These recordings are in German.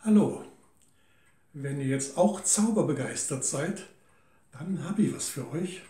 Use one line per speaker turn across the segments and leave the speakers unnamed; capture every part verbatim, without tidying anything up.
Hallo, wenn ihr jetzt auch zauberbegeistert seid, dann habe ich was für euch.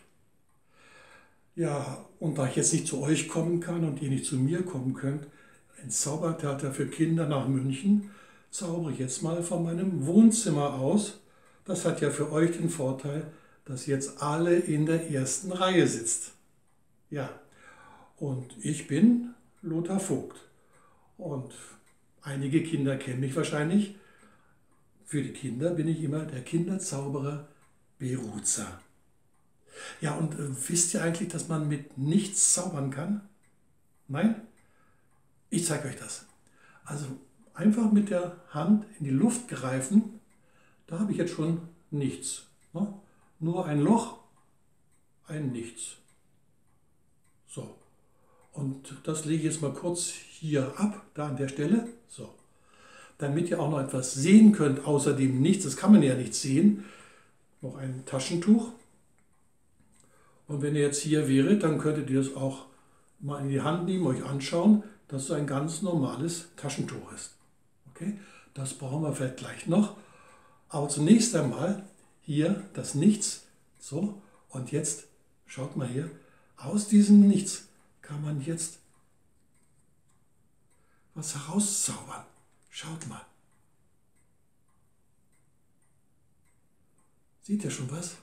Ja, und da ich jetzt nicht zu euch kommen kann und ihr nicht zu mir kommen könnt, ins Zaubertheater für Kinder nach München, zaubere ich jetzt mal von meinem Wohnzimmer aus. Das hat ja für euch den Vorteil, dass ihr jetzt alle in der ersten Reihe sitzt. Ja, und ich bin Lothar Vogt. Und einige Kinder kennen mich wahrscheinlich. Für die Kinder bin ich immer der Kinderzauberer Beruza. Ja, und äh, wisst ihr eigentlich, dass man mit nichts zaubern kann? Nein? Ich zeige euch das. Also einfach mit der Hand in die Luft greifen, da habe ich jetzt schon nichts. Ne? Nur ein Loch, ein Nichts. So, und das lege ich jetzt mal kurz hier ab, da an der Stelle. So, damit ihr auch noch etwas sehen könnt, außer dem Nichts, das kann man ja nicht sehen, noch ein Taschentuch. Und wenn ihr jetzt hier wäret, dann könntet ihr das auch mal in die Hand nehmen, euch anschauen, dass es ein ganz normales Taschentuch ist. Okay, das brauchen wir vielleicht gleich noch. Aber zunächst einmal hier das Nichts. So, und jetzt schaut mal hier, aus diesem Nichts kann man jetzt was herauszaubern. Schaut mal. Seht ihr schon was?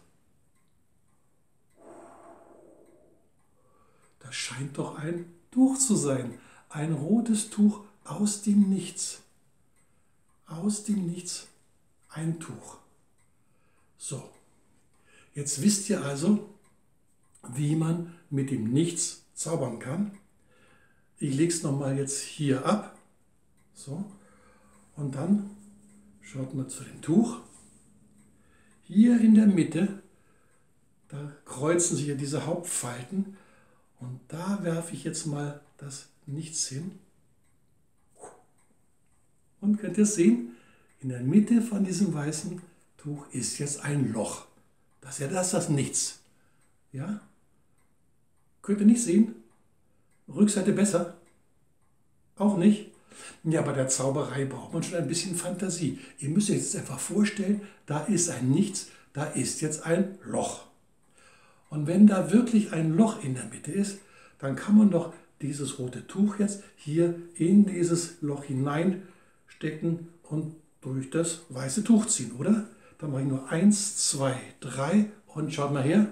Das scheint doch ein Tuch zu sein. Ein rotes Tuch aus dem Nichts. Aus dem Nichts ein Tuch. So, jetzt wisst ihr also, wie man mit dem Nichts zaubern kann. Ich lege es nochmal jetzt hier ab. So, und dann schaut mal zu dem Tuch. Hier in der Mitte, da kreuzen sich ja diese Hauptfalten. Und da werfe ich jetzt mal das Nichts hin. Und könnt ihr es sehen? In der Mitte von diesem weißen Tuch ist jetzt ein Loch. Das ist ja das, das Nichts. Ja? Könnt ihr nicht sehen? Rückseite besser? Auch nicht? Ja, bei der Zauberei braucht man schon ein bisschen Fantasie. Ihr müsst euch jetzt einfach vorstellen, da ist ein Nichts, da ist jetzt ein Loch. Und wenn da wirklich ein Loch in der Mitte ist, dann kann man doch dieses rote Tuch jetzt hier in dieses Loch hineinstecken und durch das weiße Tuch ziehen, oder? Dann mache ich nur eins, zwei, drei und schaut mal her.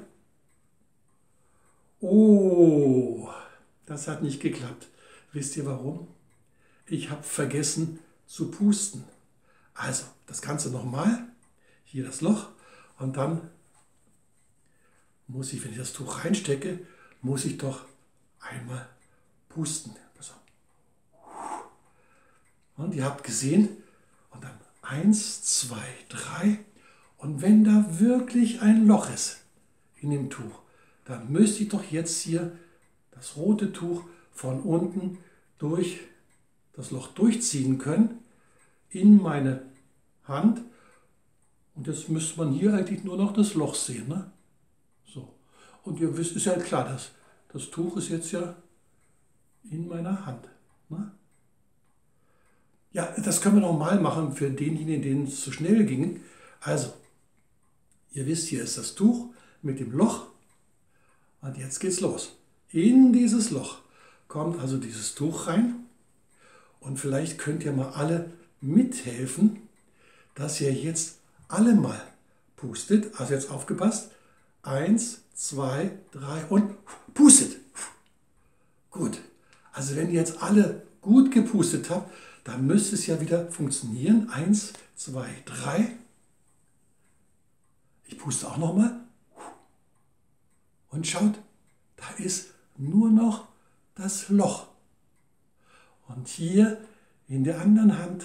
Oh, das hat nicht geklappt. Wisst ihr warum? Ich habe vergessen zu pusten. Also, das Ganze nochmal. Hier das Loch und dann muss ich, wenn ich das Tuch reinstecke, muss ich doch einmal pusten. Und ihr habt gesehen, und dann eins, zwei, drei. Und wenn da wirklich ein Loch ist in dem Tuch, dann müsste ich doch jetzt hier das rote Tuch von unten durch das Loch durchziehen können, in meine Hand. Und jetzt müsste man hier eigentlich nur noch das Loch sehen, ne? So. Und ihr wisst, ist ja klar, das, das Tuch ist jetzt ja in meiner Hand. Ne? Ja, das können wir nochmal machen für denjenigen, denen es zu schnell ging. Also, ihr wisst, hier ist das Tuch mit dem Loch. Und jetzt geht's los. In dieses Loch kommt also dieses Tuch rein. Und vielleicht könnt ihr mal alle mithelfen, dass ihr jetzt alle mal pustet. Also jetzt aufgepasst. Eins, zwei, drei und pustet. Gut. Also wenn ihr jetzt alle gut gepustet habt, dann müsste es ja wieder funktionieren. Eins, zwei, drei. Ich puste auch nochmal. Und schaut, da ist nur noch das Loch. Und hier in der anderen Hand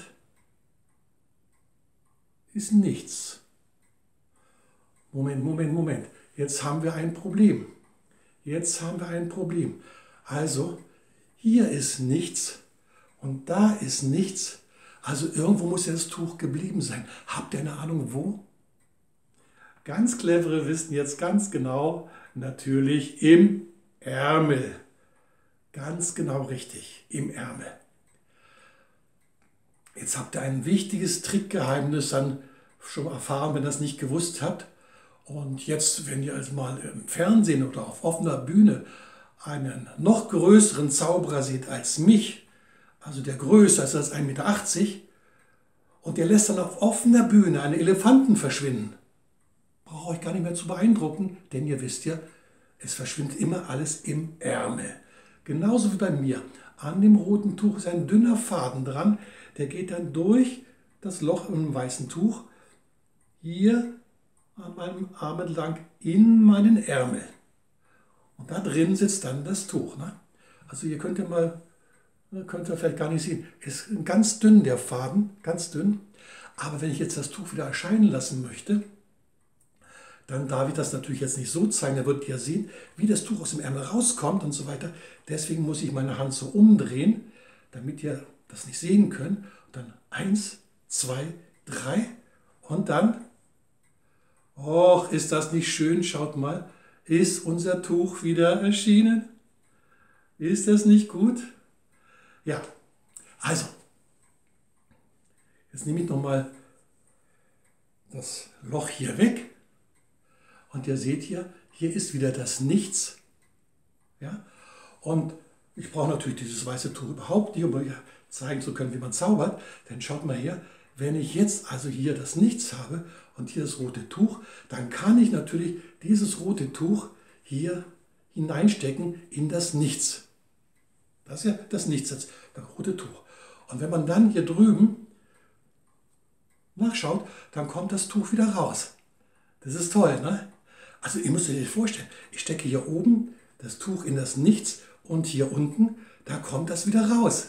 ist nichts. Moment, Moment, Moment. Jetzt haben wir ein Problem. Jetzt haben wir ein Problem. Also, hier ist nichts und da ist nichts. Also irgendwo muss ja das Tuch geblieben sein. Habt ihr eine Ahnung, wo? Ganz clevere wissen jetzt ganz genau, natürlich im Ärmel. Ganz genau richtig, im Ärmel. Jetzt habt ihr ein wichtiges Trickgeheimnis dann schon erfahren, wenn ihr das nicht gewusst habt. Und jetzt, wenn ihr also mal im Fernsehen oder auf offener Bühne einen noch größeren Zauberer seht als mich, also der größer ist als ein Meter achtzig, und der lässt dann auf offener Bühne einen Elefanten verschwinden, braucht euch gar nicht mehr zu beeindrucken, denn ihr wisst ja, es verschwindet immer alles im Ärmel. Genauso wie bei mir. An dem roten Tuch ist ein dünner Faden dran, der geht dann durch das Loch im weißen Tuch hier an meinem Arm entlang in meinen Ärmel. Und da drin sitzt dann das Tuch. Ne? Also ihr könnt ja mal, könnt ihr vielleicht gar nicht sehen, ist ganz dünn der Faden, ganz dünn. Aber wenn ich jetzt das Tuch wieder erscheinen lassen möchte, dann darf ich das natürlich jetzt nicht so zeigen, da würdet ihr sehen, wie das Tuch aus dem Ärmel rauskommt und so weiter. Deswegen muss ich meine Hand so umdrehen, damit ihr das nicht sehen könnt. Und dann eins, zwei, drei und dann, och, ist das nicht schön, schaut mal, ist unser Tuch wieder erschienen? Ist das nicht gut? Ja, also, jetzt nehme ich nochmal das Loch hier weg. Und ihr seht hier, hier ist wieder das Nichts. Ja? Und ich brauche natürlich dieses weiße Tuch überhaupt nicht, um euch zeigen zu können, wie man zaubert. Denn schaut mal her, wenn ich jetzt also hier das Nichts habe und hier das rote Tuch, dann kann ich natürlich dieses rote Tuch hier hineinstecken in das Nichts. Das ist ja das Nichts, das rote Tuch. Und wenn man dann hier drüben nachschaut, dann kommt das Tuch wieder raus. Das ist toll, ne? Also ihr müsst euch vorstellen, ich stecke hier oben das Tuch in das Nichts und hier unten, da kommt das wieder raus.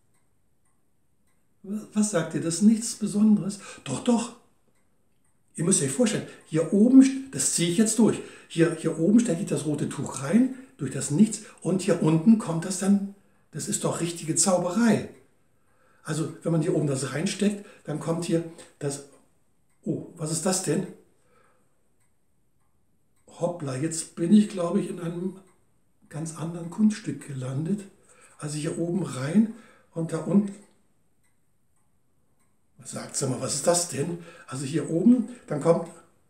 Was sagt ihr, das ist nichts Besonderes? Doch, doch. Ihr müsst euch vorstellen, hier oben, das ziehe ich jetzt durch. Hier, hier oben stecke ich das rote Tuch rein, durch das Nichts, und hier unten kommt das dann, das ist doch richtige Zauberei. Also wenn man hier oben das reinsteckt, dann kommt hier das, oh, was ist das denn? Hoppla, jetzt bin ich, glaube ich, in einem ganz anderen Kunststück gelandet. Also hier oben rein und da unten. Sagt mal, was ist das denn? Also hier oben, dann kommt.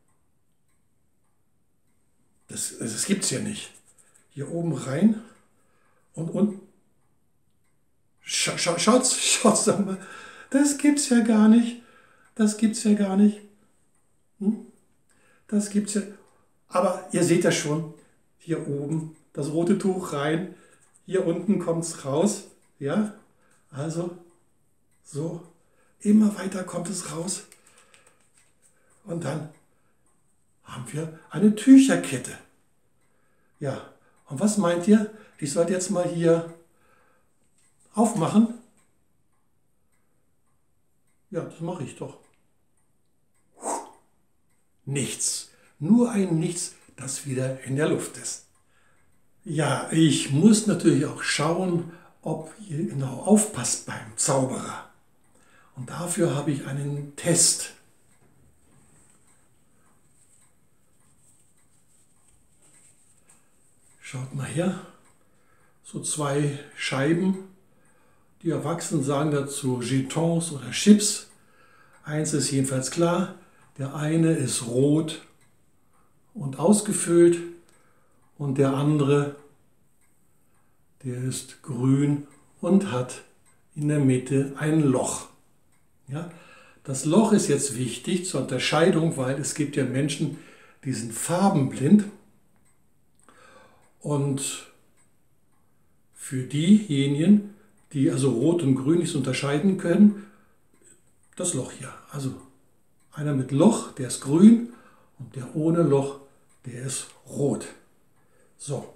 Das, das gibt es ja nicht. Hier oben rein und unten. Scha, scha, schaut's, schaut's doch mal. Das gibt's ja gar nicht. Das gibt's ja gar nicht. Hm? Das gibt's ja. Aber ihr seht ja schon, hier oben das rote Tuch rein, hier unten kommt es raus. Ja, also so, immer weiter kommt es raus. Und dann haben wir eine Tücherkette. Ja, und was meint ihr? Ich sollte jetzt mal hier aufmachen? Ja, das mache ich doch. Nichts. Nur ein Nichts, das wieder in der Luft ist. Ja, ich muss natürlich auch schauen, ob ihr genau aufpasst beim Zauberer. Und dafür habe ich einen Test. Schaut mal her, so zwei Scheiben. Die Erwachsenen sagen dazu Jetons oder Chips. Eins ist jedenfalls klar, der eine ist rot und ausgefüllt und der andere, der ist grün und hat in der Mitte ein Loch. Ja, das Loch ist jetzt wichtig zur Unterscheidung, weil es gibt ja Menschen, die sind farbenblind, und für diejenigen, die also rot und grün nicht unterscheiden können, das Loch hier. Also einer mit Loch, der ist grün, und der ohne Loch, der ist rot. So.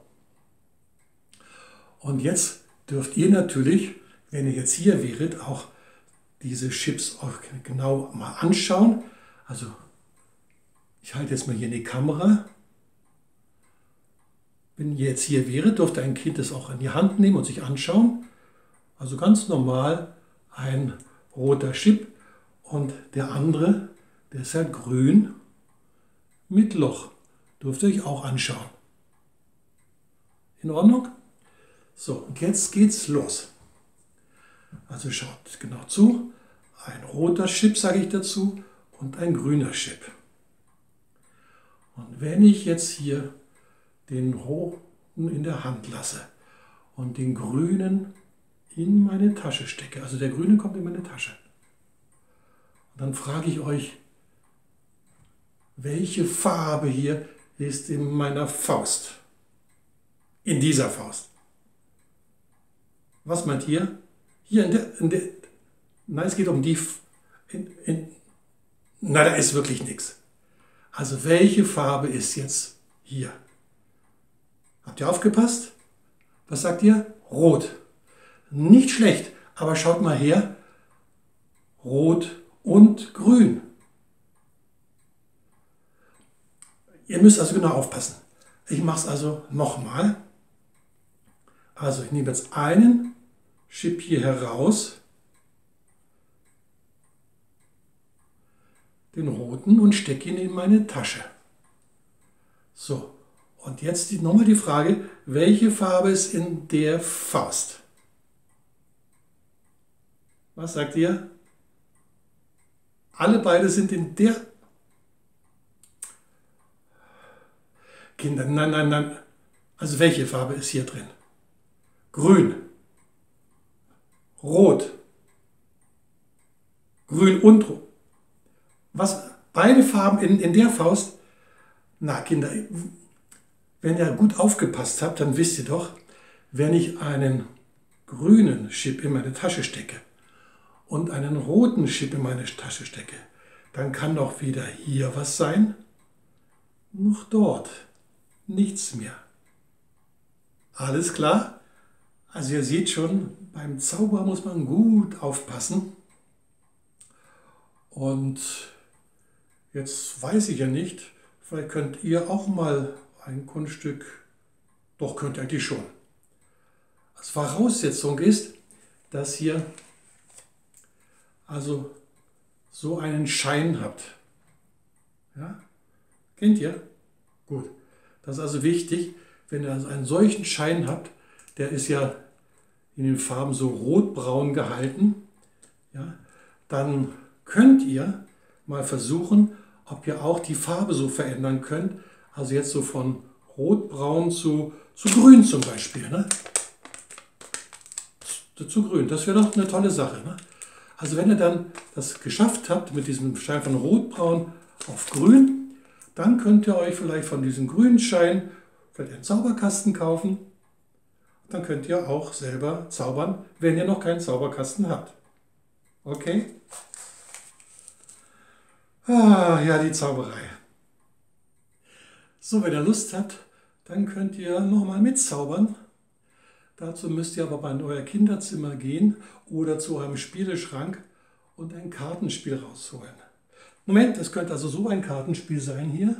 Und jetzt dürft ihr natürlich, wenn ihr jetzt hier wäret, auch diese Chips auch genau mal anschauen. Also ich halte jetzt mal hier in die Kamera. Wenn ihr jetzt hier wäret, dürfte ein Kind es auch in die Hand nehmen und sich anschauen. Also ganz normal ein roter Chip, und der andere, der ist ja grün mit Loch. Dürft ihr euch auch anschauen. In Ordnung? So, und jetzt geht's los. Also schaut genau zu. ein roter Chip, sage ich dazu, und ein grüner Chip. Und wenn ich jetzt hier den roten in der Hand lasse und den grünen in meine Tasche stecke, also der grüne kommt in meine Tasche, und dann frage ich euch, welche Farbe hier ist in meiner Faust? In dieser Faust. Was meint ihr? Hier in der, in der nein, es geht um die, in, in, na, da ist wirklich nichts. Also welche Farbe ist jetzt hier? Habt ihr aufgepasst? Was sagt ihr? Rot. Nicht schlecht, aber schaut mal her. Rot und grün. Ihr müsst also genau aufpassen. Ich mache es also nochmal. Also ich nehme jetzt einen Chip hier heraus, den roten, und stecke ihn in meine Tasche. So, und jetzt die, nochmal die Frage, welche Farbe ist in der Faust? Was sagt ihr? Alle beide sind in der... Kinder, nein, nein, nein. Also welche Farbe ist hier drin? Grün. Rot. Grün und Rot. Was? Beide Farben in, in der Faust? Na Kinder, wenn ihr gut aufgepasst habt, dann wisst ihr doch, wenn ich einen grünen Chip in meine Tasche stecke und einen roten Chip in meine Tasche stecke, dann kann doch weder hier was sein, noch dort. Nichts mehr. Alles klar? Also ihr seht schon, beim Zauber muss man gut aufpassen. Und jetzt weiß ich ja nicht, vielleicht könnt ihr auch mal ein Kunststück, doch könnt ihr eigentlich schon. Als Voraussetzung ist, dass ihr also so einen Schein habt. Ja? Kennt ihr? Gut. Das ist also wichtig, wenn ihr also einen solchen Schein habt, der ist ja in den Farben so rotbraun gehalten, ja, dann könnt ihr mal versuchen, ob ihr auch die Farbe so verändern könnt. Also jetzt so von rotbraun zu, zu grün zum Beispiel. Ne? Zu, zu grün, das wäre doch eine tolle Sache. Ne? Also wenn ihr dann das geschafft habt mit diesem Schein von rotbraun auf grün, dann könnt ihr euch vielleicht von diesem grünen Schein vielleicht einen Zauberkasten kaufen. Dann könnt ihr auch selber zaubern, wenn ihr noch keinen Zauberkasten habt. Okay? Ah, ja, die Zauberei. So, wenn ihr Lust habt, dann könnt ihr nochmal mitzaubern. Dazu müsst ihr aber in euer Kinderzimmer gehen oder zu eurem Spieleschrank und ein Kartenspiel rausholen. Moment, das könnte also so ein Kartenspiel sein hier.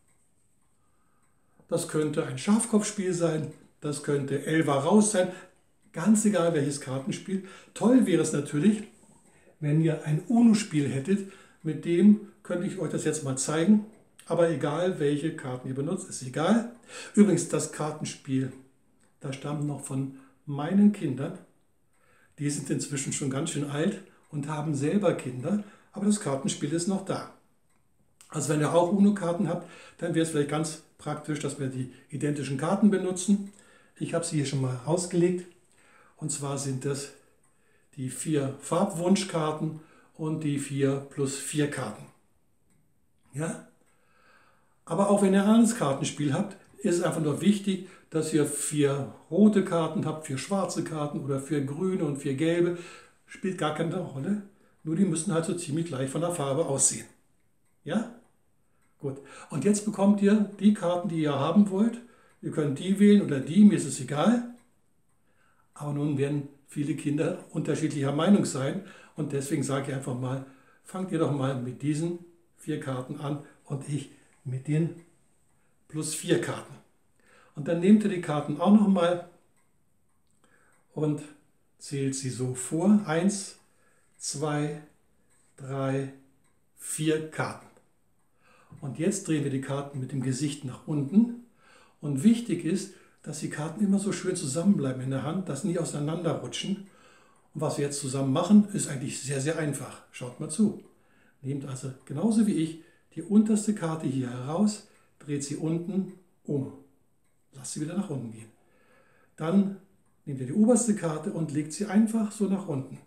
Das könnte ein Schafkopfspiel sein, das könnte Elva raus sein. Ganz egal welches Kartenspiel. Toll wäre es natürlich, wenn ihr ein UNO-Spiel hättet, mit dem könnte ich euch das jetzt mal zeigen. Aber egal welche Karten ihr benutzt, ist egal. Übrigens, das Kartenspiel, das stammt noch von meinen Kindern. Die sind inzwischen schon ganz schön alt und haben selber Kinder. Aber das Kartenspiel ist noch da. Also wenn ihr auch UNO-Karten habt, dann wäre es vielleicht ganz praktisch, dass wir die identischen Karten benutzen. Ich habe sie hier schon mal ausgelegt. Und zwar sind das die vier Farbwunschkarten und die vier plus vier Karten. Ja? Aber auch wenn ihr ein anderes Kartenspiel habt, ist es einfach nur wichtig, dass ihr vier rote Karten habt, vier schwarze Karten oder vier grüne und vier gelbe. Spielt gar keine Rolle. Nur die müssen halt so ziemlich gleich von der Farbe aussehen. Ja? Gut. Und jetzt bekommt ihr die Karten, die ihr haben wollt. Ihr könnt die wählen oder die, mir ist es egal. Aber nun werden viele Kinder unterschiedlicher Meinung sein. Und deswegen sage ich einfach mal, fangt ihr doch mal mit diesen vier Karten an und ich mit den plus vier Karten. Und dann nehmt ihr die Karten auch nochmal und zählt sie so vor. Eins, zwei, drei, vier Karten. Und jetzt drehen wir die Karten mit dem Gesicht nach unten. Und wichtig ist, dass die Karten immer so schön zusammenbleiben in der Hand, dass sie nicht auseinanderrutschen. Und was wir jetzt zusammen machen, ist eigentlich sehr, sehr einfach. Schaut mal zu. Nehmt also genauso wie ich die unterste Karte hier heraus, dreht sie unten um. Lasst sie wieder nach unten gehen. Dann nehmt ihr die oberste Karte und legt sie einfach so nach unten.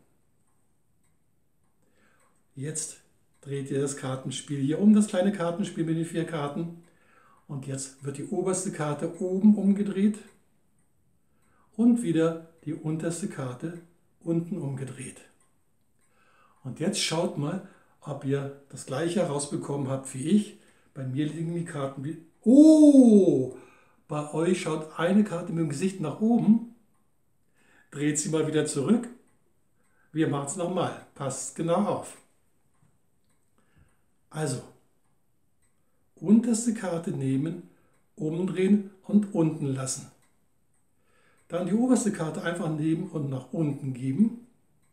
Jetzt dreht ihr das Kartenspiel hier um, das kleine Kartenspiel mit den vier Karten. Und jetzt wird die oberste Karte oben umgedreht und wieder die unterste Karte unten umgedreht. Und jetzt schaut mal, ob ihr das gleiche herausbekommen habt wie ich. Bei mir liegen die Karten wie... Oh! Bei euch schaut eine Karte mit dem Gesicht nach oben. Dreht sie mal wieder zurück. Wir machen es nochmal. Passt genau auf. Also, unterste Karte nehmen, umdrehen und unten lassen. Dann die oberste Karte einfach nehmen und nach unten geben.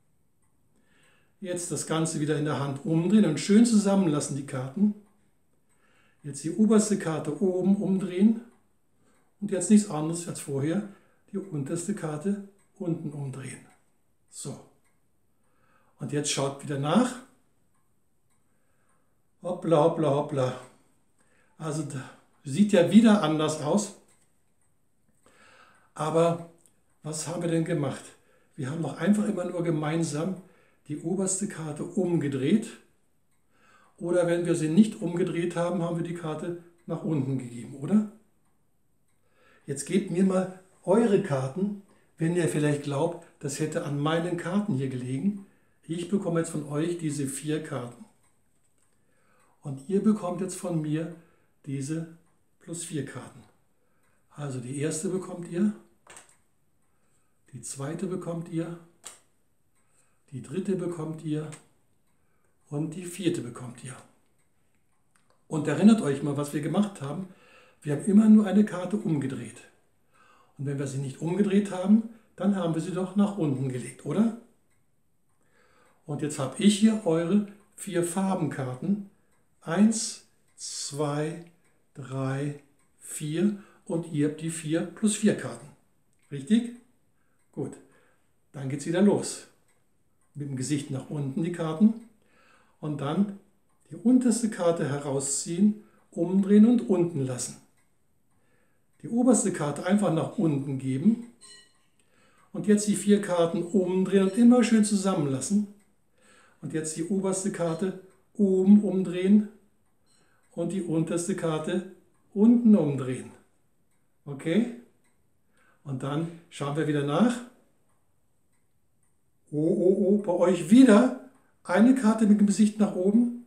Jetzt das Ganze wieder in der Hand umdrehen und schön zusammenlassen die Karten. Jetzt die oberste Karte oben umdrehen und jetzt nichts anderes als vorher, die unterste Karte unten umdrehen. So. Und jetzt schaut wieder nach. Hoppla, hoppla, hoppla. Also das sieht ja wieder anders aus. Aber was haben wir denn gemacht? Wir haben doch einfach immer nur gemeinsam die oberste Karte umgedreht. Oder wenn wir sie nicht umgedreht haben, haben wir die Karte nach unten gegeben, oder? Jetzt gebt mir mal eure Karten, wenn ihr vielleicht glaubt, das hätte an meinen Karten hier gelegen. Ich bekomme jetzt von euch diese vier Karten. Und ihr bekommt jetzt von mir diese plus vier Karten. Also die erste bekommt ihr, die zweite bekommt ihr, die dritte bekommt ihr und die vierte bekommt ihr. Und erinnert euch mal, was wir gemacht haben. Wir haben immer nur eine Karte umgedreht. Und wenn wir sie nicht umgedreht haben, dann haben wir sie doch nach unten gelegt, oder? Und jetzt habe ich hier eure vier Farbenkarten. Eins, zwei, drei, vier und ihr habt die vier plus vier Karten. Richtig? Gut. Dann geht es wieder los. Mit dem Gesicht nach unten die Karten und dann die unterste Karte herausziehen, umdrehen und unten lassen. Die oberste Karte einfach nach unten geben und jetzt die vier Karten umdrehen und immer schön zusammenlassen. Und jetzt die oberste Karte oben umdrehen und die unterste Karte unten umdrehen. Okay? Und dann schauen wir wieder nach. Oh, oh, oh, bei euch wieder eine Karte mit dem Gesicht nach oben.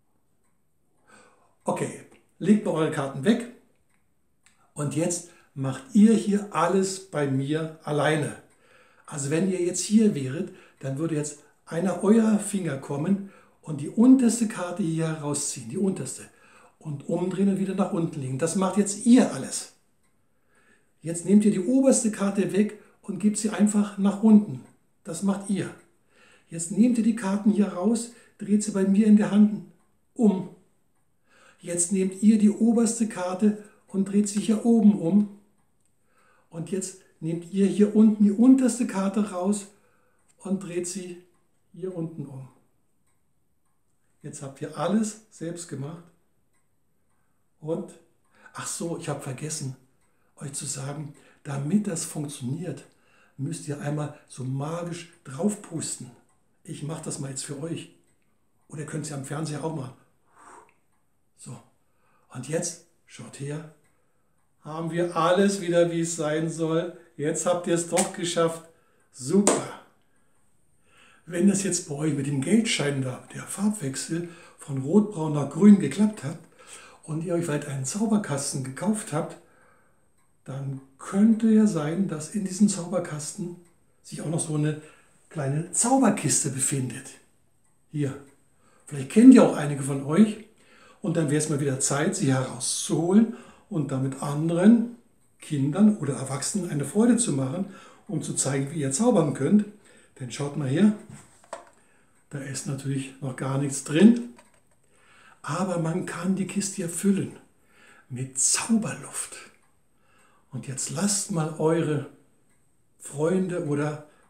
Okay, legt mal eure Karten weg. Und jetzt macht ihr hier alles bei mir alleine. Also wenn ihr jetzt hier wäret, dann würde jetzt einer eurer Finger kommen und die unterste Karte hier herausziehen, die unterste, und umdrehen und wieder nach unten legen. Das macht jetzt ihr alles. Jetzt nehmt ihr die oberste Karte weg und gebt sie einfach nach unten. Das macht ihr. Jetzt nehmt ihr die Karten hier raus, dreht sie bei mir in der Hand um. Jetzt nehmt ihr die oberste Karte und dreht sie hier oben um. Und jetzt nehmt ihr hier unten die unterste Karte raus und dreht sie hier unten um. Jetzt habt ihr alles selbst gemacht. Und, ach so, ich habe vergessen, euch zu sagen, damit das funktioniert, müsst ihr einmal so magisch draufpusten. Ich mache das mal jetzt für euch. Oder ihr könnt es ja am Fernseher auch machen. So, und jetzt, schaut her, haben wir alles wieder, wie es sein soll. Jetzt habt ihr es doch geschafft. Super. Wenn das jetzt bei euch mit dem Geldschein da, der Farbwechsel von rotbraun nach grün geklappt hat und ihr euch vielleicht einen Zauberkasten gekauft habt, dann könnte ja sein, dass in diesem Zauberkasten sich auch noch so eine kleine Zauberkiste befindet. Hier. Vielleicht kennt ihr auch einige von euch und dann wäre es mal wieder Zeit, sie herauszuholen und damit anderen Kindern oder Erwachsenen eine Freude zu machen, um zu zeigen, wie ihr zaubern könnt. Denn schaut mal her, da ist natürlich noch gar nichts drin, aber man kann die Kiste ja füllen mit Zauberluft. Und jetzt lasst mal eure Freunde oder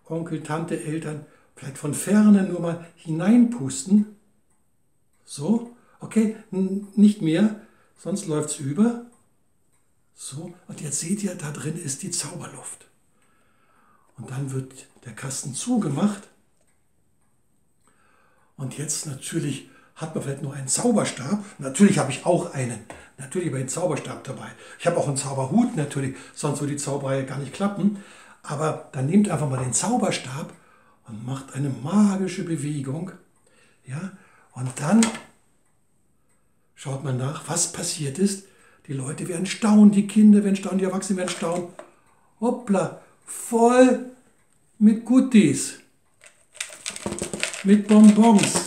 Onkel, Tante, Eltern, vielleicht von Ferne nur mal hineinpusten. So, okay, nicht mehr, sonst läuft es über. So, und jetzt seht ihr, da drin ist die Zauberluft. Und dann wird der Kasten zugemacht. Und jetzt natürlich hat man vielleicht noch einen Zauberstab. Natürlich habe ich auch einen. Natürlich habe ich einen Zauberstab dabei. Ich habe auch einen Zauberhut natürlich, sonst würde die Zauberei gar nicht klappen. Aber dann nehmt einfach mal den Zauberstab und macht eine magische Bewegung. Ja, und dann schaut man nach, was passiert ist. Die Leute werden staunen, die Kinder werden staunen, die Erwachsenen werden staunen. Hoppla, voll mit Goodies, mit Bonbons.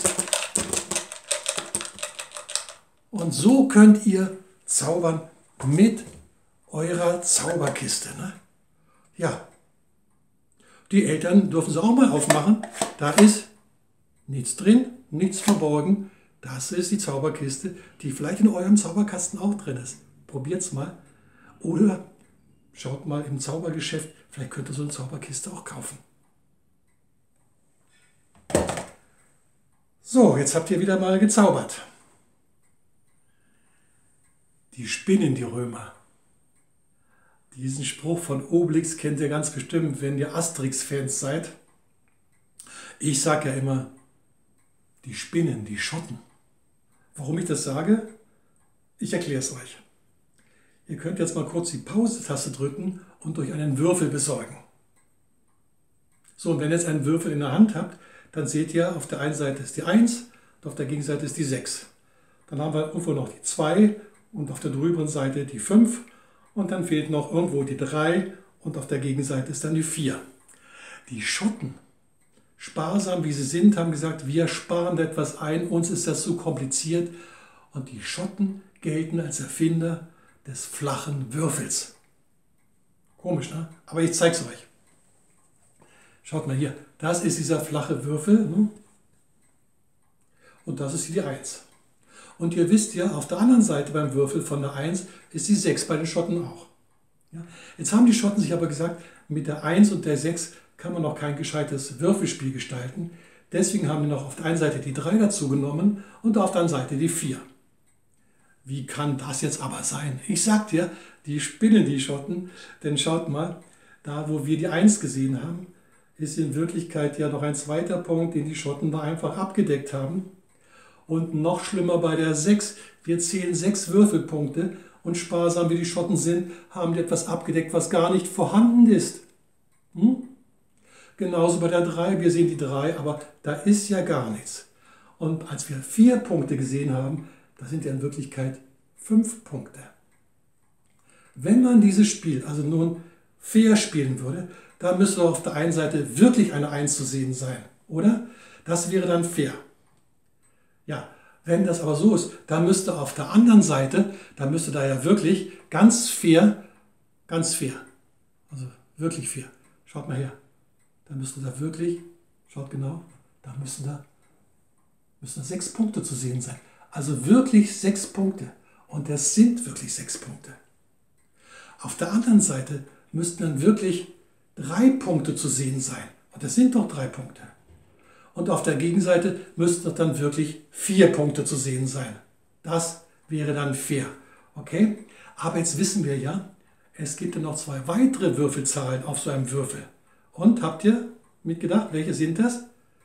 Und so könnt ihr zaubern mit eurer Zauberkiste. Ne? Ja, die Eltern dürfen sie auch mal aufmachen. Da ist nichts drin, nichts verborgen. Das ist die Zauberkiste, die vielleicht in eurem Zauberkasten auch drin ist. Probiert es mal. Oder schaut mal im Zaubergeschäft, vielleicht könnt ihr so eine Zauberkiste auch kaufen. So, jetzt habt ihr wieder mal gezaubert. Die spinnen, die Römer. Diesen Spruch von Obelix kennt ihr ganz bestimmt, wenn ihr Asterix-Fans seid. Ich sage ja immer, die spinnen, die Schotten. Warum ich das sage? Ich erkläre es euch. Ihr könnt jetzt mal kurz die Pause-Taste drücken und euch einen Würfel besorgen. So, und wenn ihr jetzt einen Würfel in der Hand habt, dann seht ihr, auf der einen Seite ist die eins und auf der Gegenseite ist die sechs. Dann haben wir irgendwo noch die zwei und auf der drüberen Seite die fünf und dann fehlt noch irgendwo die drei und auf der Gegenseite ist dann die vier. Die Schotten, sparsam wie sie sind, haben gesagt, wir sparen etwas ein, uns ist das zu kompliziert. Und die Schotten gelten als Erfinder des flachen Würfels. Komisch, ne? Aber ich zeige es euch. Schaut mal hier, das ist dieser flache Würfel. Ne? Und das ist hier die eins. Und ihr wisst ja, auf der anderen Seite beim Würfel von der eins ist die sechs bei den Schotten auch. Ja? Jetzt haben die Schotten sich aber gesagt, mit der eins und der sechs kann man noch kein gescheites Würfelspiel gestalten. Deswegen haben wir noch auf der einen Seite die drei dazu genommen und auf der anderen Seite die vier. Wie kann das jetzt aber sein? Ich sag dir, die spinnen die Schotten, denn schaut mal, da wo wir die eins gesehen haben, ist in Wirklichkeit ja noch ein zweiter Punkt, den die Schotten da einfach abgedeckt haben. Und noch schlimmer bei der sechs, wir zählen sechs Würfelpunkte und sparsam wie die Schotten sind, haben die etwas abgedeckt, was gar nicht vorhanden ist. Hm? Genauso bei der drei, wir sehen die drei, aber da ist ja gar nichts. Und als wir vier Punkte gesehen haben, da sind ja in Wirklichkeit fünf Punkte. Wenn man dieses Spiel also nun fair spielen würde, dann müsste auf der einen Seite wirklich eine eins zu sehen sein, oder? Das wäre dann fair. Ja, wenn das aber so ist, dann müsste auf der anderen Seite, dann müsste da ja wirklich ganz fair, ganz fair, also wirklich fair. Schaut mal her, da müsste da wirklich, schaut genau, da müssen da, müssen da sechs Punkte zu sehen sein. Also wirklich sechs Punkte. Und das sind wirklich sechs Punkte. Auf der anderen Seite müssten dann wirklich drei Punkte zu sehen sein. Und das sind doch drei Punkte. Und auf der Gegenseite müssten dann wirklich vier Punkte zu sehen sein. Das wäre dann fair. Okay? Aber jetzt wissen wir ja, es gibt ja noch zwei weitere Würfelzahlen auf so einem Würfel. Und habt ihr mitgedacht, welche sind das?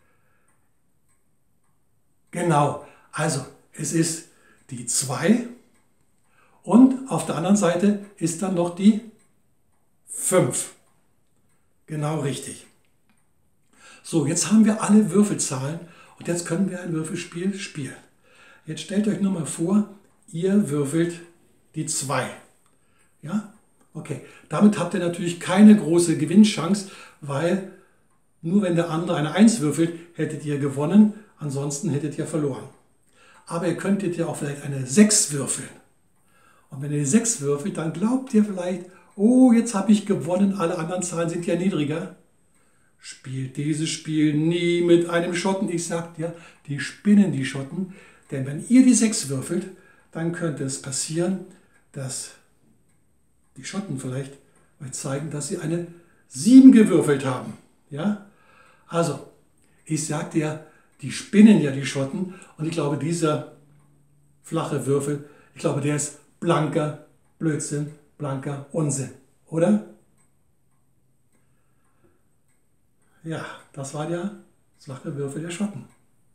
Genau. Also, es ist die zwei und auf der anderen Seite ist dann noch die fünf. Genau richtig. So, jetzt haben wir alle Würfelzahlen und jetzt können wir ein Würfelspiel spielen. Jetzt stellt euch nur mal vor, ihr würfelt die zwei. Ja? Okay, damit habt ihr natürlich keine große Gewinnchance, weil nur wenn der andere eine eins würfelt, hättet ihr gewonnen, ansonsten hättet ihr verloren. Aber ihr könntet ja auch vielleicht eine sechs würfeln. Und wenn ihr die sechs würfelt, dann glaubt ihr vielleicht, oh, jetzt habe ich gewonnen, alle anderen Zahlen sind ja niedriger. Spielt dieses Spiel nie mit einem Schotten. Ich sage dir, die spinnen die Schotten. Denn wenn ihr die sechs würfelt, dann könnte es passieren, dass die Schotten vielleicht euch zeigen, dass sie eine sieben gewürfelt haben. Ja? Also, ich sagte ja, die spinnen ja die Schotten und ich glaube, dieser flache Würfel, ich glaube, der ist blanker Blödsinn, blanker Unsinn, oder? Ja, das war der flache Würfel der Schotten.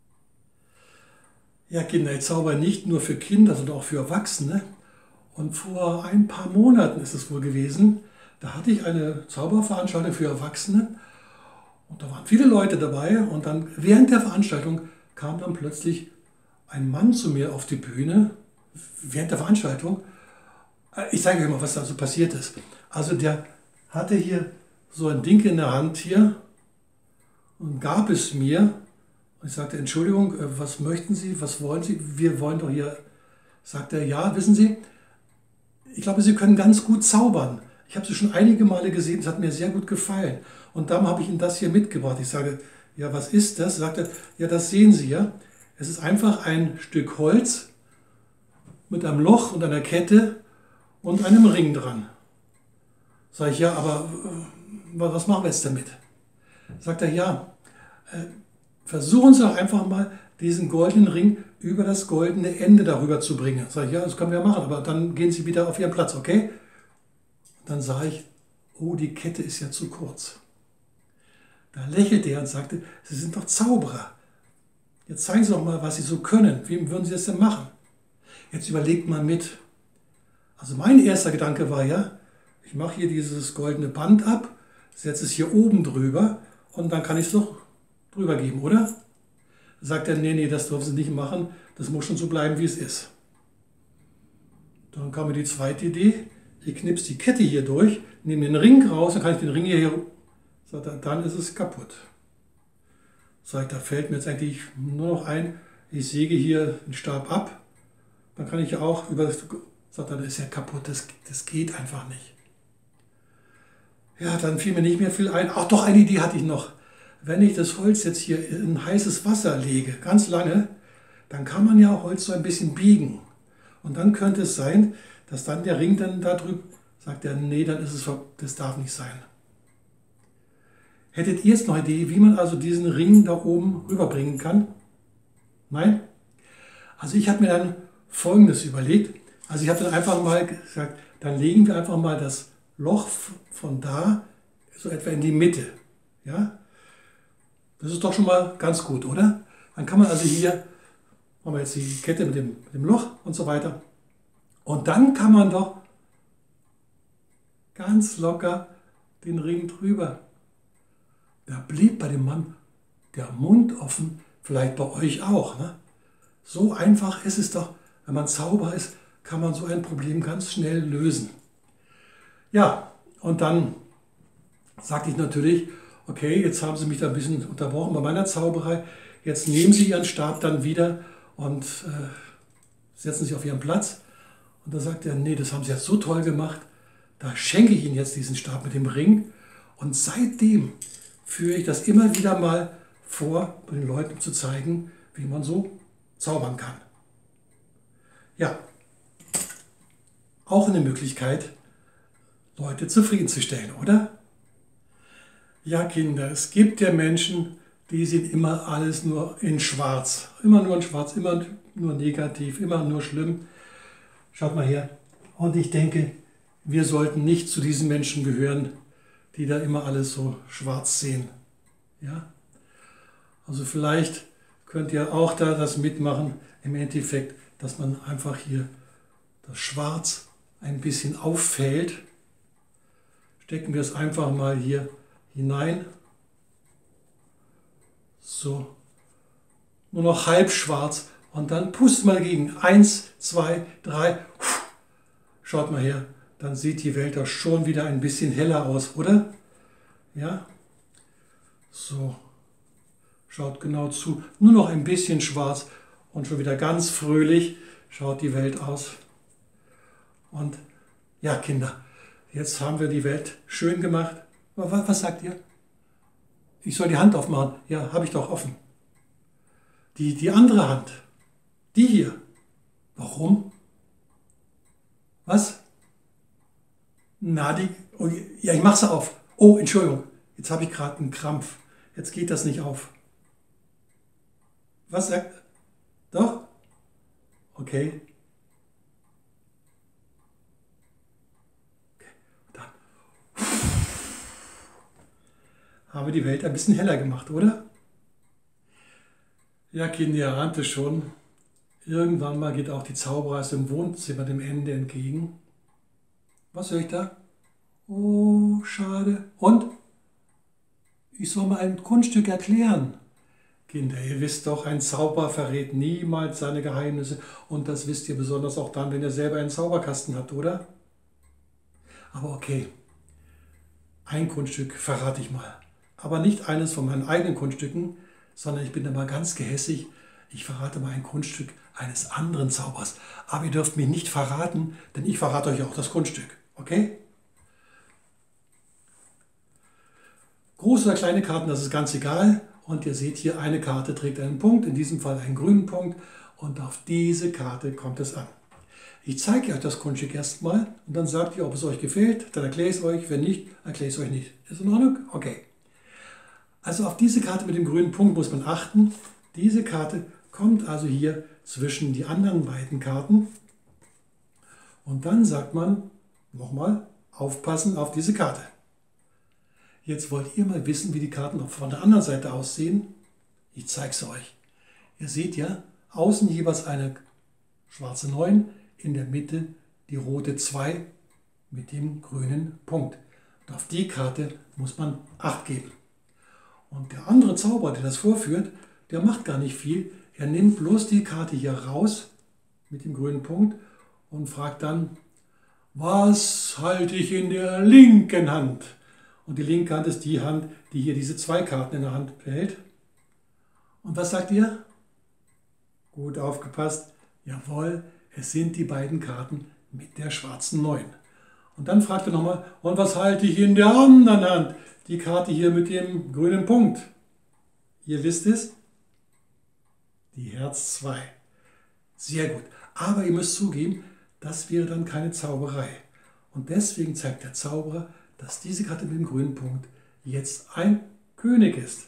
Ja, Kinder, ich zauber nicht nur für Kinder, sondern auch für Erwachsene. Und vor ein paar Monaten ist es wohl gewesen, da hatte ich eine Zauberveranstaltung für Erwachsene und da waren viele Leute dabei und dann während der Veranstaltung kam dann plötzlich ein Mann zu mir auf die Bühne, während der Veranstaltung. Ich zeige euch mal, was da so passiert ist. Also der hatte hier so ein Ding in der Hand hier und gab es mir. Und ich sagte, Entschuldigung, was möchten Sie, was wollen Sie? Wir wollen doch hier, sagt er, ja, wissen Sie, ich glaube, Sie können ganz gut zaubern. Ich habe Sie schon einige Male gesehen, es hat mir sehr gut gefallen. Und darum habe ich Ihnen das hier mitgebracht. Ich sage, ja, was ist das? Sagt er, ja, das sehen Sie ja. Es ist einfach ein Stück Holz mit einem Loch und einer Kette und einem Ring dran. Sage ich, ja, aber was machen wir jetzt damit? Sagt er, ja, äh, versuchen Sie doch einfach mal, diesen goldenen Ring über das goldene Ende darüber zu bringen. Sag ich, ja, das können wir machen, aber dann gehen Sie wieder auf Ihren Platz, okay? Dann sage ich, oh, die Kette ist ja zu kurz. Da lächelte er und sagte, Sie sind doch Zauberer. Jetzt zeigen Sie doch mal, was Sie so können. Wie würden Sie das denn machen? Jetzt überlegt mal mit. Also mein erster Gedanke war ja, ich mache hier dieses goldene Band ab, setze es hier oben drüber und dann kann ich es doch drüber geben, oder? Sagt er, nee, nee, das dürfen Sie nicht machen, das muss schon so bleiben, wie es ist. Dann kam mir die zweite Idee, ich knipse die Kette hier durch, nehme den Ring raus, dann kann ich den Ring hier, sagt er, dann ist es kaputt. Sagt er, da fällt mir jetzt eigentlich nur noch ein, ich säge hier den Stab ab, dann kann ich ja auch über das, sagt er, das ist ja kaputt, das, das geht einfach nicht. Ja, dann fiel mir nicht mehr viel ein. Ach doch, eine Idee hatte ich noch. Wenn ich das Holz jetzt hier in heißes Wasser lege, ganz lange, dann kann man ja Holz so ein bisschen biegen. Und dann könnte es sein, dass dann der Ring dann da drüben, sagt er, nee, dann ist es, das darf nicht sein. Hättet ihr jetzt noch eine Idee, wie man also diesen Ring da oben rüberbringen kann? Nein? Also ich habe mir dann Folgendes überlegt. Also ich habe dann einfach mal gesagt, dann legen wir einfach mal das Loch von da so etwa in die Mitte. Ja? Das ist doch schon mal ganz gut, oder? Dann kann man also hier, machen wir jetzt die Kette mit dem, mit dem Loch und so weiter. Und dann kann man doch ganz locker den Ring drüber. Da blieb bei dem Mann der Mund offen, vielleicht bei euch auch. Ne? So einfach ist es doch, wenn man Zauberer ist, kann man so ein Problem ganz schnell lösen. Ja, und dann sagte ich natürlich, okay, jetzt haben Sie mich da ein bisschen unterbrochen bei meiner Zauberei. Jetzt nehmen Sie Ihren Stab dann wieder und äh, setzen sich auf Ihren Platz. Und da sagt er, nee, das haben Sie jetzt so toll gemacht. Da schenke ich Ihnen jetzt diesen Stab mit dem Ring. Und seitdem führe ich das immer wieder mal vor, den Leuten um zu zeigen, wie man so zaubern kann. Ja, auch eine Möglichkeit, Leute zufriedenzustellen, oder? Ja, Kinder, es gibt ja Menschen, die sehen immer alles nur in schwarz. Immer nur in schwarz, immer nur negativ, immer nur schlimm. Schaut mal her. Und ich denke, wir sollten nicht zu diesen Menschen gehören, die da immer alles so schwarz sehen. Ja? Also vielleicht könnt ihr auch da das mitmachen, im Endeffekt, dass man einfach hier das Schwarz ein bisschen auffällt. Stecken wir es einfach mal hier hinein. So. Nur noch halb schwarz. Und dann pustet mal dagegen. Eins, zwei, drei. Schaut mal her. Dann sieht die Welt doch schon wieder ein bisschen heller aus, oder? Ja. So. Schaut genau zu. Nur noch ein bisschen schwarz. Und schon wieder ganz fröhlich schaut die Welt aus. Und ja, Kinder. Jetzt haben wir die Welt schön gemacht. Was, was sagt ihr? Ich soll die Hand aufmachen. Ja, habe ich doch offen. Die, die andere Hand. Die hier. Warum? Was? Na, die. Oh, ja, ich mache sie auf. Oh, Entschuldigung. Jetzt habe ich gerade einen Krampf. Jetzt geht das nicht auf. Was sagt? Doch? Okay. Dann habe die Welt ein bisschen heller gemacht, oder? Ja, Kinder, ihr ahnt es schon. Irgendwann mal geht auch die Zauberer aus dem Wohnzimmer dem Ende entgegen. Was höre ich da? Oh, schade. Und? Ich soll mal ein Kunststück erklären. Kinder, ihr wisst doch, ein Zauberer verrät niemals seine Geheimnisse. Und das wisst ihr besonders auch dann, wenn ihr selber einen Zauberkasten habt, oder? Aber okay, ein Kunststück verrate ich mal. Aber nicht eines von meinen eigenen Kunststücken, sondern ich bin da mal ganz gehässig. Ich verrate mal ein Kunststück eines anderen Zaubers. Aber ihr dürft mich nicht verraten, denn ich verrate euch auch das Kunststück. Okay? Große oder kleine Karten, das ist ganz egal. Und ihr seht hier, eine Karte trägt einen Punkt, in diesem Fall einen grünen Punkt. Und auf diese Karte kommt es an. Ich zeige euch das Kunststück erstmal und dann sagt ihr, ob es euch gefällt. Dann erkläre ich es euch. Wenn nicht, erkläre ich es euch nicht. Ist in Ordnung? Okay. Also auf diese Karte mit dem grünen Punkt muss man achten. Diese Karte kommt also hier zwischen die anderen beiden Karten. Und dann sagt man, nochmal, aufpassen auf diese Karte. Jetzt wollt ihr mal wissen, wie die Karten von der anderen Seite aussehen. Ich zeige es euch. Ihr seht ja, außen jeweils eine schwarze neun, in der Mitte die rote zwei mit dem grünen Punkt. Und auf die Karte muss man Acht geben. Und der andere Zauberer, der das vorführt, der macht gar nicht viel. Er nimmt bloß die Karte hier raus mit dem grünen Punkt und fragt dann, was halte ich in der linken Hand? Und die linke Hand ist die Hand, die hier diese zwei Karten in der Hand behält. Und was sagt ihr? Gut aufgepasst. Jawohl, es sind die beiden Karten mit der schwarzen neun. Und dann fragt er nochmal, und was halte ich in der anderen Hand? Die Karte hier mit dem grünen Punkt. Ihr wisst es? Die Herz zwei. Sehr gut. Aber ihr müsst zugeben, das wäre dann keine Zauberei. Und deswegen zeigt der Zauberer, dass diese Karte mit dem grünen Punkt jetzt ein König ist.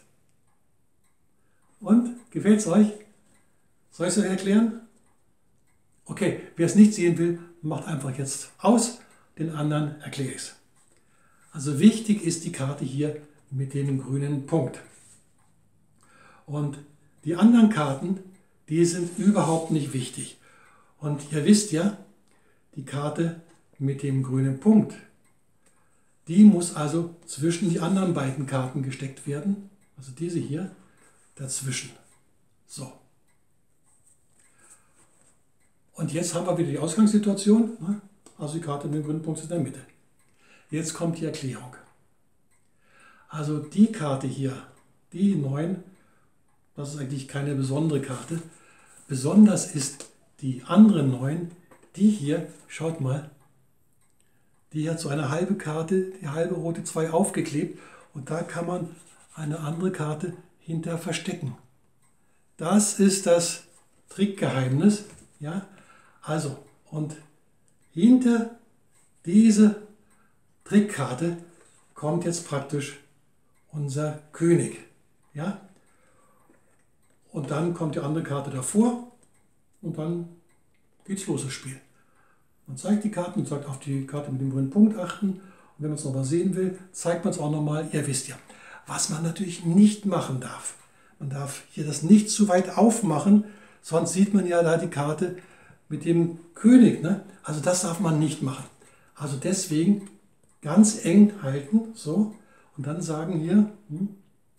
Und? Gefällt es euch? Soll ich es euch erklären? Okay, wer es nicht sehen will, macht einfach jetzt aus, den anderen erkläre ich es. Also wichtig ist die Karte hier mit dem grünen Punkt. Und die anderen Karten, die sind überhaupt nicht wichtig. Und ihr wisst ja, die Karte mit dem grünen Punkt, die muss also zwischen die anderen beiden Karten gesteckt werden. Also diese hier dazwischen. So. Und jetzt haben wir wieder die Ausgangssituation. Also die Karte mit dem grünen Punkt ist in der Mitte. Jetzt kommt die Erklärung. Also die Karte hier, die neun, das ist eigentlich keine besondere Karte. Besonders ist die andere neun, die hier, schaut mal, die hat so eine halbe Karte, die halbe rote zwei aufgeklebt und da kann man eine andere Karte hinter verstecken. Das ist das Trickgeheimnis. Ja? Also, und hinter diese Trickkarte kommt jetzt praktisch unser König. Ja? Und dann kommt die andere Karte davor und dann geht's los, das Spiel. Man zeigt die Karten und sagt auf die Karte mit dem grünen Punkt achten. Und wenn man es nochmal sehen will, zeigt man es auch nochmal. Ihr wisst ja, was man natürlich nicht machen darf. Man darf hier das nicht zu weit aufmachen, sonst sieht man ja da die Karte mit dem König. Ne? Also das darf man nicht machen. Also deswegen ganz eng halten, so, und dann sagen hier, hm,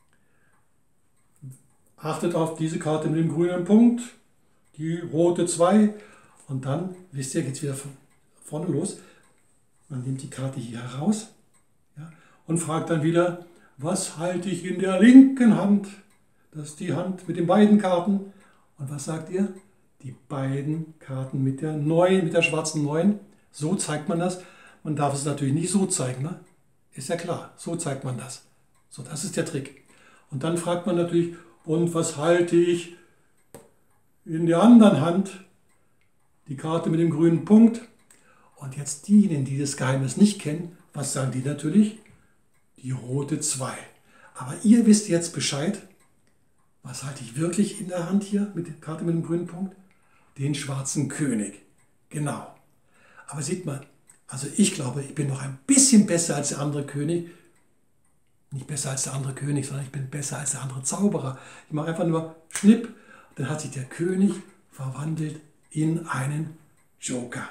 achtet auf diese Karte mit dem grünen Punkt, die rote zwei, und dann, wisst ihr, geht es wieder von vorne los. Man nimmt die Karte hier heraus, ja, und fragt dann wieder, was halte ich in der linken Hand? Das ist die Hand mit den beiden Karten. Und was sagt ihr? Die beiden Karten mit der neun, mit der schwarzen neun. So zeigt man das. Man darf es natürlich nicht so zeigen, ne? Ist ja klar, so zeigt man das. So, das ist der Trick. Und dann fragt man natürlich, und was halte ich in der anderen Hand? Die Karte mit dem grünen Punkt. Und jetzt diejenigen, die das Geheimnis nicht kennen, was sagen die natürlich? die rote zwei. Aber ihr wisst jetzt Bescheid. Was halte ich wirklich in der Hand hier mit der Karte mit dem grünen Punkt? Den schwarzen König. Genau. Aber sieht man, also ich glaube, ich bin noch ein bisschen besser als der andere König. Nicht besser als der andere König, sondern ich bin besser als der andere Zauberer. Ich mache einfach nur Schnipp, dann hat sich der König verwandelt in einen Joker.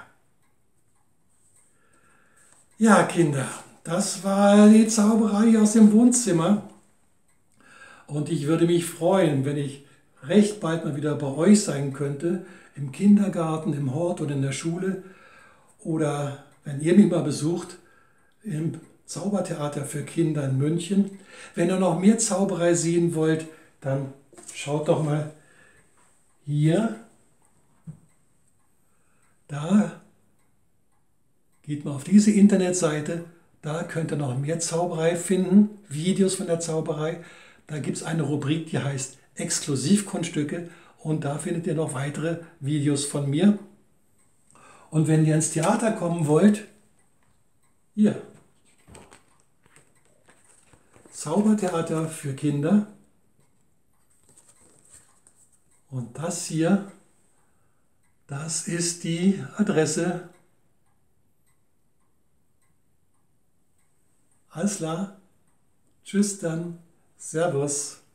Ja, Kinder, das war die Zauberei aus dem Wohnzimmer. Und ich würde mich freuen, wenn ich recht bald mal wieder bei euch sein könnte, im Kindergarten, im Hort oder in der Schule. Oder wenn ihr mich mal besucht, im Zaubertheater für Kinder in München. Wenn ihr noch mehr Zauberei sehen wollt, dann schaut doch mal hier. Da geht mal auf diese Internetseite. Da könnt ihr noch mehr Zauberei finden, Videos von der Zauberei. Da gibt es eine Rubrik, die heißt Exklusivkunststücke. Und da findet ihr noch weitere Videos von mir. Und wenn ihr ins Theater kommen wollt, hier, Zaubertheater für Kinder. Und das hier, das ist die Adresse. Alles klar. Tschüss dann. Servus.